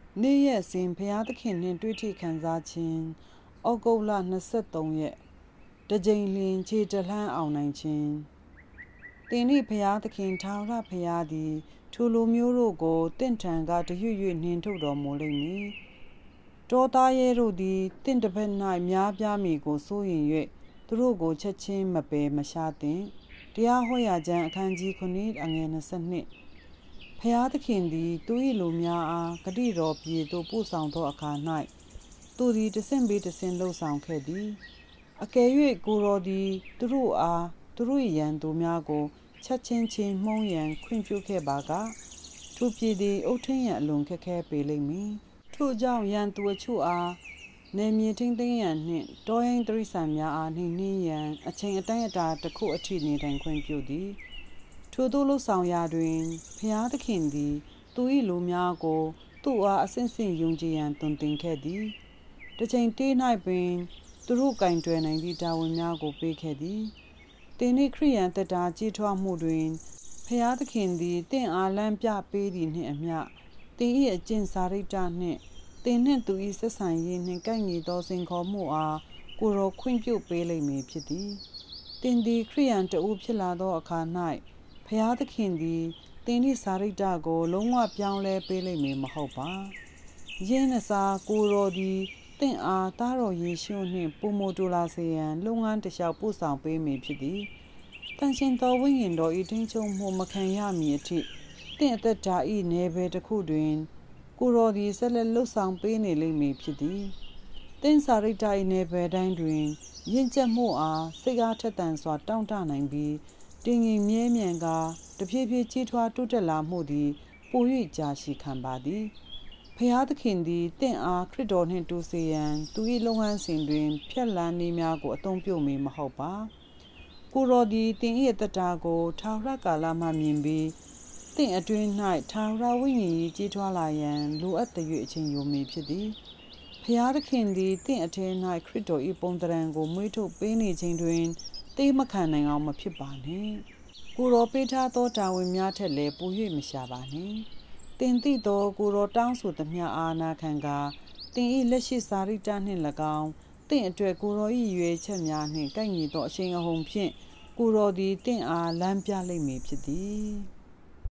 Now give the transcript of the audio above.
နေ့ရက်စဉ်ဖျားသခင်နှင့်တွေ့ထိခံစားခြင်းဩဂုတ်လ23ရက်တကြိမ်လျင်ခြေတလှမ်းအောင်နိုင်ခြင်းတင်ဤဖျားသခင်ထာဝရဖျားသည်ထိုလူမျိုးတို့ကိုတင့်ထံကတရွ၍နှင်ထုတ်တော်မူလိမ့်မည်တောသားရဲတို့သည်တင့်တစ်ဖက်၌များပြားမည်ကိုစိုးရင်၍သူတို့ကိုချက်ချင်းမပယ်မရှားသင့်တရားဟောရာကျမ်းအခန်းကြီး9အငယ်22ဖျားသခင်သည်သူ၏လူများအားဂတိတော်ပြည်သို့ပို့ဆောင်သောအခါ၌သူသည်တဆင့်ပြီးတဆင့်လှုပ်ဆောင်ခဲ့သည်အကယ်၍ကိုတော်သည်သူတို့အားသူတို့၏ရန်သူများကိုချက်ချင်းချင်းမှုံးရန်ခွင့်ပြုခဲ့ပါကထိုပြည်သည်အုတ်ထင်းရန်အလွန်ခက်ခဲပေလိမ့်မည်ထို့ကြောင့်ရန်သူအချို့အားနေမြေထင်းသိမ်းရန်နှင့်တောရိုင်းတိရစ္ဆာန်များအားနှိမ်နင်းရန်အချိန်အတိုင်းအတာတစ်ခုအထိနေတိုင်ခွင့်ပြုသည်ထိုသို့လှုပ်ဆောင်ရာတွင်ဖျားသခင်သည်သူ၏လူများကိုသူ့အားအစဉ်စဉ်ယုံကြည်ရန်တွင်တင်ခဲ့သည်တစ်ချိန်တေး၌ပင်သူတို့ကင်တွယ်နိုင်သည့်တာဝန်များကိုပေးခဲ့သည်တင်၏ခရိယန်သက်တာကြီးထွားမှုတွင်ဖျားသခင်သည်တင့်အားလမ်းပြပေးသည်နှင့်အမျှတင်၏အကျင့်စာရိတ္တနှင့်တင်နှင့်သူ၏ဆက်ဆံရေးနှင့်ကိုက်ညီသောစင်ခေါ်မှုအားကိုတော်ခွင့်ပြုပေးလိမ့်မည်ဖြစ်သည်တင်သည်ခရိယန်တဦးဖြစ်လာသောအခါ၌ဖျားသခင်သည်တင်၏စာရိတ္တကိုလုံးဝပြောင်းလဲပေးလိမ့်မည်မဟုတ်ပါယင်းအစားကိုတော်သည်တင့်အားသားတော်ယေရှုနှင့်ပုံမတူလာစေရန်လုပ်ငန်းတစ်လျှောက်ပို့ဆောင်ပေးမည်ဖြစ်သည်တန်ရှင်သောဝိညာဉ်တော်၏ထိန်းချုပ်မှုမခံရမည်အထိတင့်အသက်တာ၏နယ်ပယ်တစ်ခုတွင်ကိုတော်သည်ဆက်လက်လှုပ်ဆောင်ပေးနေလိမ့်မည်ဖြစ်သည်တင့်စာရိတ္တ၏နယ်ပယ်တိုင်းတွင်ယဉ်ကျေးမှုအားစိတ်အားထက်သန်စွာတောင့်တနိုင်ပြီးတင်ငင်မြဲမြံကာတဖြည်းဖြည်းကြီးထွားတိုးတက်လာမှုသည်ပို၍ကြာရှည်ခံပါသည်ဖျားသခင်သည်တင့်အားခရစ်တော်နှင့်တူစေရန်သူ၏လုပ်ငန်းစဉ်တွင်ဖြတ်လန်းနည်းများကိုအသုံးပြုမည်မဟုတ်ပါကိုတော်သည်တင်၏အသက်တာကိုထာဝရကာလမှမြင်ပြီးတင့်အတွင်း၌ထာဝရဝိညာဉ်ကြီးကြီးထွားလာရန်လိုအပ်သည်၍အချိန်ယူမည်ဖြစ်သည်ဖျားသခင်သည်တင့်အထဲ၌ခရစ်တော်၏ပုံသဏ္ဍာန်ကိုမွေးထုတ်ပေးနေခြင်းတွင်တေးမခံနိုင်အောင်မဖြစ်ပါနှင့်ကိုတော်ပေးထားသောတာဝန်များထက်လည်းပို၍မရှာပါနှင့်တင်သိသောကိုတော်တောင်းဆိုသမျှအာနာခံကာတင်၏လက်ရှိစာရိတ္တနှင့်၎င်းတင့်အတွက်ကိုတော်၏ရွယ်ချက်များနှင့်ကိုက်ညီသောအရှိန်အဟုန်ဖြင့်ကိုတော်သည်တင့်အားလမ်းပြလိမ့်မည်ဖြစ်သည်